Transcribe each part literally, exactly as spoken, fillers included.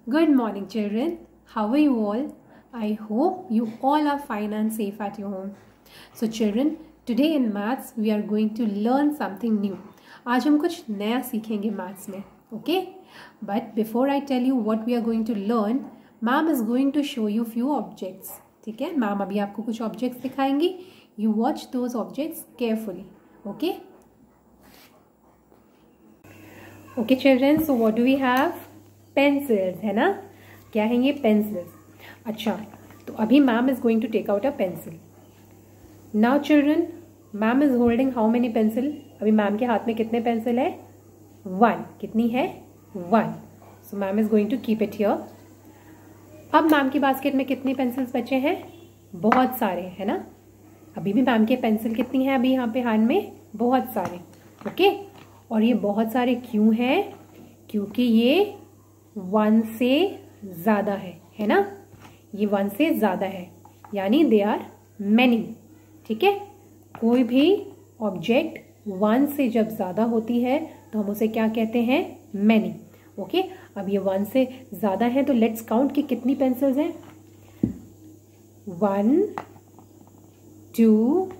Good morning, children. How are you all? I hope you all are fine and safe at your home. So, children, today in maths we are going to learn something new. आज हम कुछ नया सीखेंगे maths में, okay? But before I tell you what we are going to learn, ma'am is going to show you few objects. ठीक है? Ma'am अभी आपको कुछ objects दिखाएंगी. You watch those objects carefully, okay? Okay, children. So what do we have? Pencils है ना. क्या है ये? पेंसिल्स. अच्छा, तो अभी ma'am is going to take out a pencil. Now children, ma'am is holding how many pencil? अभी ma'am के हाथ में कितने पेंसिल है? वन. कितनी है? One. So ma'am is going to keep it here. अब मैम की बास्केट में कितने पेंसिल्स बचे हैं? बहुत सारे, है ना. अभी भी मैम के पेंसिल कितनी है अभी यहाँ पे हैंड में? बहुत सारे. ओके. और ये बहुत सारे क्यों हैं? क्योंकि ये वन से ज़्यादा है, है ना. ये वन से ज़्यादा है, यानी दे आर मैनी. ठीक है. कोई भी ऑब्जेक्ट वन से जब ज़्यादा होती है तो हम उसे क्या कहते हैं? मैनी. ओके. अब ये वन से ज़्यादा है तो लेट्स काउंट कि कितनी पेंसिल्स हैं. One, two,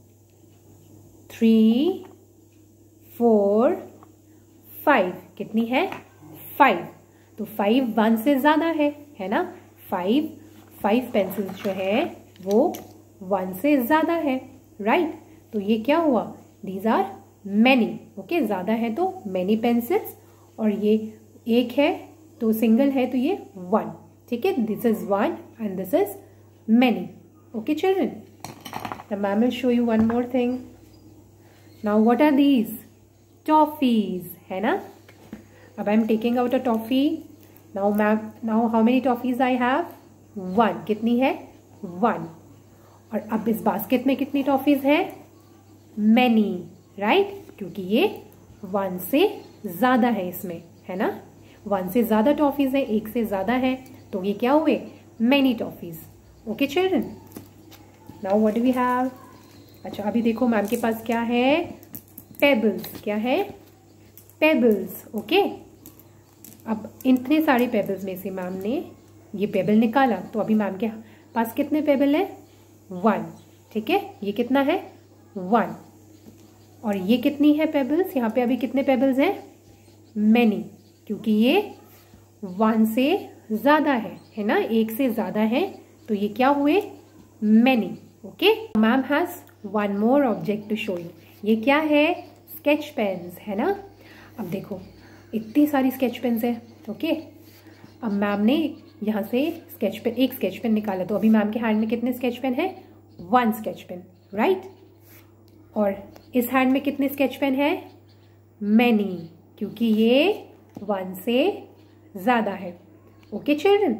three, four, five. कितनी है? फाइव. तो फाइव वन से ज़्यादा है, है ना. फाइव फाइव पेंसिल्स जो है वो वन से ज़्यादा है, राइट. तो ये क्या हुआ? These are many. ओके. ज़्यादा है तो मैनी पेंसिल्स, और ये एक है तो सिंगल है तो ये वन. ठीक है. This is one and this is many. Okay children. The ma'am will show you one more thing. Now what are these? Toffees, है ना. अब I am taking out a toffee. Now ma'am, now how many toffees I have? One. कितनी है? One. और अब इस basket में कितनी टॉफीज है? Many, right. क्योंकि ये वन से ज़्यादा है इसमें, है ना. वन से ज़्यादा टॉफीज है, एक से ज़्यादा है, तो ये क्या हुए? Many toffees. Okay children. Now what do we have? अच्छा, अभी देखो मैम के पास क्या है? पेबल्स. क्या है? पेबल्स. ओके. अब इतने सारे पेबल्स में से मैम ने ये पेबल निकाला, तो अभी मैम के पास कितने पेबल है? वन. ठीक है. ये कितना है? वन. और ये कितनी है पेबल्स? यहाँ पे अभी कितने पेबल्स हैं? मैनी. क्योंकि ये वन से ज़्यादा है, है ना. एक से ज़्यादा है तो ये क्या हुए? Many. Okay. Ma'am has one more object to show you. ये क्या है? स्केच पेन्स, है ना. अब देखो इतनी सारी स्केच पेन्स है. ओके. अब मैम ने यहाँ से स्केच पेन, एक स्केच पेन निकाला, तो अभी मैम के हैंड में कितने स्केच पेन है? One sketch pen, right. और इस हैंड में कितने स्केच पेन है? मैनी. क्योंकि ये वन से ज़्यादा है. Okay children.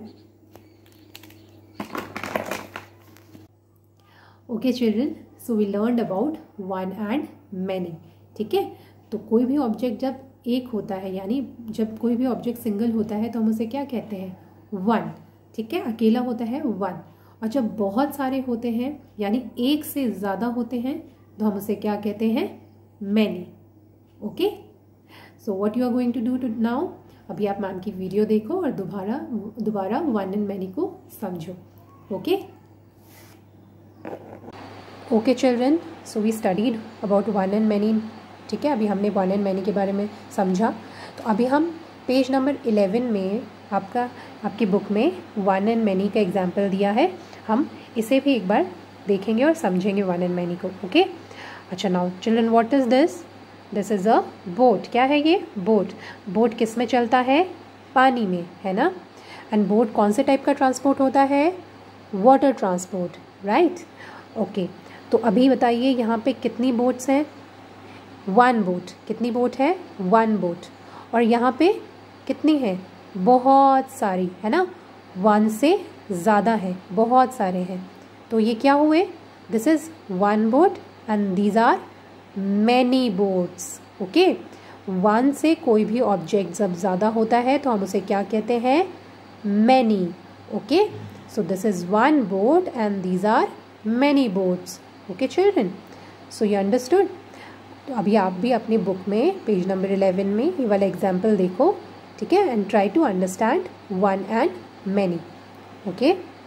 Okay children. So we learned about one and many. ठीक है. तो कोई भी ऑब्जेक्ट जब एक होता है, यानी जब कोई भी ऑब्जेक्ट सिंगल होता है तो हम उसे क्या कहते हैं? वन. ठीक है. अकेला होता है वन. और जब बहुत सारे होते हैं, यानी एक से ज़्यादा होते हैं, तो हम उसे क्या कहते हैं? Many. Okay. So what you are going to do too now? अभी आप मैम की वीडियो देखो और दोबारा दोबारा वन एंड मैनी को समझो. Okay. Okay children. So we studied about one and many. ठीक है. अभी हमने वन एंड मैनी के बारे में समझा. तो अभी हम पेज नंबर इलेवन में आपका आपकी बुक में वन एंड मैनी का एग्जाम्पल दिया है. हम इसे भी एक बार देखेंगे और समझेंगे वन एंड मैनी को. ओके. अच्छा, now children, what is this? This is a boat. क्या है ये? बोट. बोट किस में चलता है? पानी में, है ना. एंड बोट कौन से टाइप का ट्रांसपोर्ट होता है? Water transport, right. ओके. तो अभी बताइए यहाँ पे कितनी बोट्स हैं? One boat. कितनी बोट है? One boat. और यहाँ पे कितनी है? बहुत सारी, है ना. वन से ज़्यादा है, बहुत सारे हैं. तो ये क्या हुए? This is one boat and these are many boats. Okay. One से कोई भी ऑब्जेक्ट जब ज़्यादा होता है तो हम उसे क्या कहते हैं? Many. Okay. So this is one boat and these are many boats. Okay children. So you understood. तो अभी आप भी अपनी बुक में पेज नंबर इलेवन में ये वाला एग्जाम्पल देखो ठीक है, and try to understand one and many. Okay.